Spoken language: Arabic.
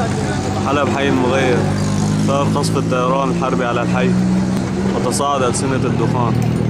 حلب حي المغير. صار قصف الطيران الحربي على الحي وتصاعد ألسنة الدخان.